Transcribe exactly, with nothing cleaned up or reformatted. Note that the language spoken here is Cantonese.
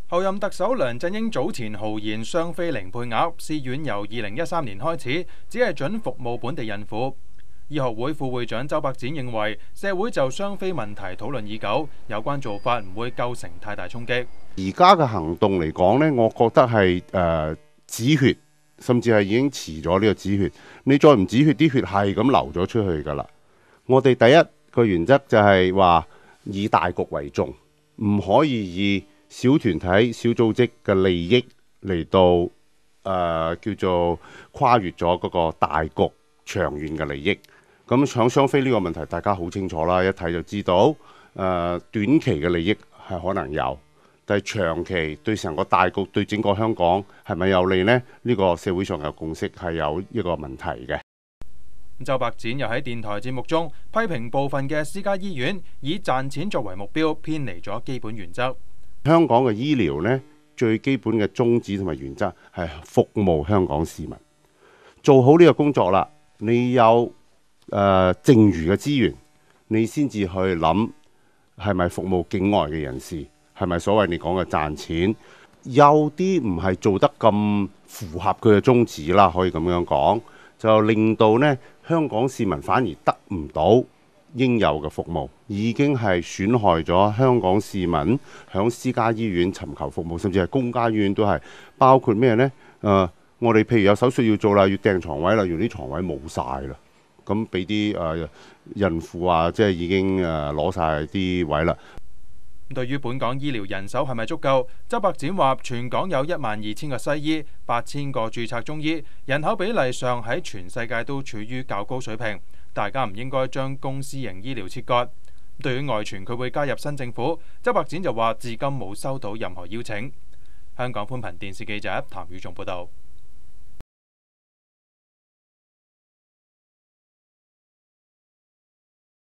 候任特首梁振英早前豪言雙非零配額，試院由二零一三年開始只係准服務本地孕婦。醫學會副會長周伯展認為，社會就雙非問題討論已久，有關做法唔會構成太大衝擊。 而家嘅行動嚟講呢，我覺得係誒、呃、止血，甚至係已經遲咗呢個止血。你再唔止血，啲血係咁流咗出去㗎啦。我哋第一個原則就係話以大局為重，唔可以以小團體、小組織嘅利益嚟到誒、呃、叫做跨越咗嗰個大局長遠嘅利益。咁搶雙非呢個問題，大家好清楚啦，一睇就知道。誒、呃、短期嘅利益係可能有，但係長期對成個大局、對整個香港係咪有利呢？呢、呢個社會上有共識係有一個問題嘅。 周伯展又喺電台節目中批評部分嘅私家醫院以賺錢作為目標，偏離咗基本原則。 香港嘅醫療呢，最基本嘅宗旨同埋原則係服務香港市民，做好呢個工作啦。你有誒、呃、剩餘嘅資源，你先至去諗係咪服務境外嘅人士，係咪所謂你講嘅賺錢？有啲唔係做得咁符合佢嘅宗旨啦，可以咁樣講，就令到呢香港市民反而得唔到應有嘅服務，已經係損害咗香港市民響私家醫院尋求服務，甚至係公家醫院都係，包括咩呢？誒、呃，我哋譬如有手術要做啦，要訂床位啦，原來啲床位冇晒啦，咁俾啲誒孕婦啊，即係已經誒攞晒啲位啦。 對於本港醫療人手係咪足夠？周伯展話：全港有一萬二千個西醫，八千個註冊中醫，人口比例上喺全世界都處於較高水平。大家唔應該將公私營醫療切割。對於外傳佢會加入新政府，周伯展就話至今冇收到任何邀請。香港寬頻電視記者譚宇仲報道。